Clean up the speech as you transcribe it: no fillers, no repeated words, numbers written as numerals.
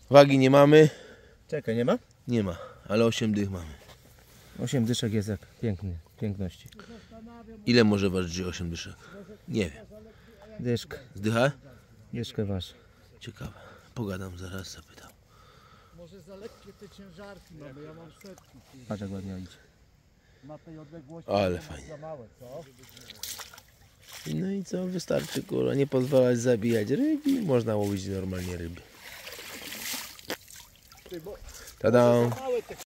Wagi nie mamy. Czekaj, nie ma? Nie ma, ale 8 dych mamy. 8 dyszek jest jak piękności. Ile może ważyć 8 dyszek? Nie wiem. Dyszkę. Zdycha? Dyszkę waż. Ciekawe. Pogadam zaraz, zapytam. Może za lekkie te ciężarki mamy, ja mam setki. Patrz jak ładnie idzie. Na tej odległości Ale fajnie. za małe, co? No i co? Wystarczy, kurwa, nie pozwalać zabijać ryb i można łowić normalnie ryby. Ty, bo Tada! małe te